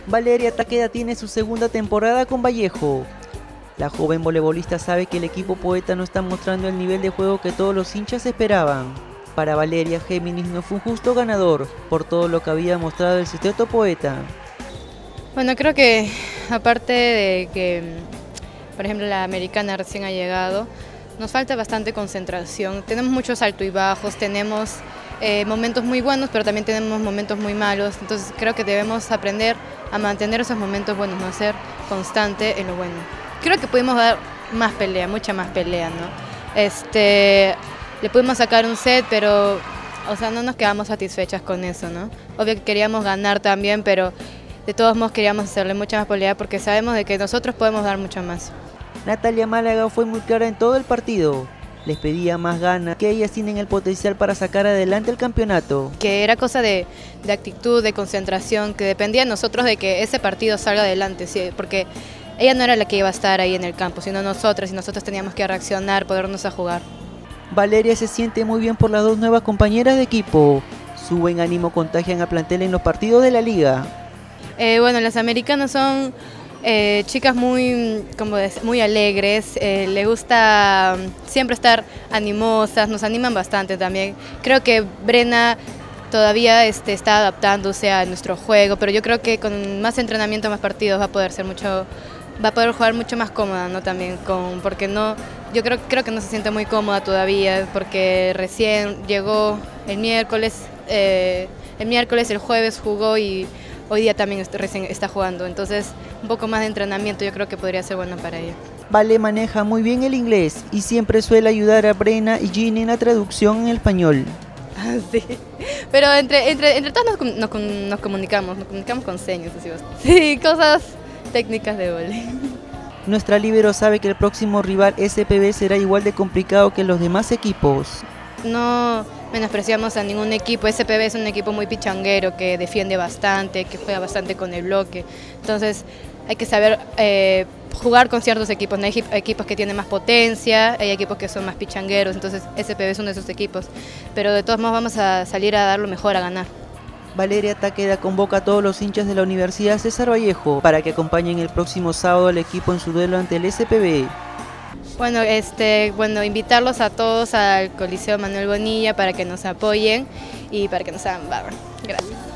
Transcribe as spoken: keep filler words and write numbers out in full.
Valeria Taqueda tiene su segunda temporada con Vallejo. La joven voleibolista sabe que el equipo poeta no está mostrando el nivel de juego que todos los hinchas esperaban. Para Valeria, Géminis no fue un justo ganador por todo lo que había mostrado el sexteto poeta. Bueno, creo que aparte de que, por ejemplo, la americana recién ha llegado, nos falta bastante concentración. Tenemos muchos altos y bajos, tenemos eh, momentos muy buenos, pero también tenemos momentos muy malos. Entonces creo que debemos aprender a mantener esos momentos buenos, no ser constante en lo bueno. Creo que pudimos dar más pelea, mucha más pelea, ¿no? Este, le pudimos sacar un set, pero o sea, no nos quedamos satisfechas con eso, ¿no? Obvio que queríamos ganar también, pero de todos modos queríamos hacerle mucha más pelea porque sabemos de que nosotros podemos dar mucho más. Natalia Málaga fue muy clara en todo el partido. Les pedía más ganas, que ellas tienen el potencial para sacar adelante el campeonato. Que era cosa de, de actitud, de concentración, que dependía de nosotros de que ese partido salga adelante, ¿sí? Porque ella no era la que iba a estar ahí en el campo, sino nosotras, y nosotros teníamos que reaccionar, podernos a jugar. Valeria se siente muy bien por las dos nuevas compañeras de equipo. Su buen ánimo contagian a plantel en los partidos de la liga. Eh, bueno, las americanas son eh, chicas muy, como decir, muy alegres, eh, les gusta siempre estar animosas, nos animan bastante también. Creo que Brena todavía este, está adaptándose a nuestro juego, pero yo creo que con más entrenamiento, más partidos va a poder ser mucho, va a poder jugar mucho más cómoda, ¿no? También con, porque no, yo creo, creo que no se siente muy cómoda todavía, porque recién llegó el miércoles, eh, el miércoles, el jueves jugó y hoy día también recién está jugando, entonces un poco más de entrenamiento yo creo que podría ser bueno para ella. Vale maneja muy bien el inglés y siempre suele ayudar a Brena y Ginny en la traducción en español. Sí, pero entre, entre, entre todos nos, nos, nos comunicamos, nos comunicamos con señas, así, sí, cosas técnicas de vóley. Nuestra líbero sabe que el próximo rival S P B será igual de complicado que los demás equipos. No menospreciamos a ningún equipo, S P B es un equipo muy pichanguero que defiende bastante, que juega bastante con el bloque, entonces hay que saber eh, jugar con ciertos equipos, ¿no? Hay equipos que tienen más potencia, hay equipos que son más pichangueros, entonces S P B es uno de esos equipos, pero de todos modos vamos a salir a dar lo mejor, a ganar. Valeria Taqueda convoca a todos los hinchas de la Universidad César Vallejo para que acompañen el próximo sábado al equipo en su duelo ante el S P B. Bueno, este, bueno, invitarlos a todos al Coliseo Manuel Bonilla para que nos apoyen y para que nos hagan barra. Gracias.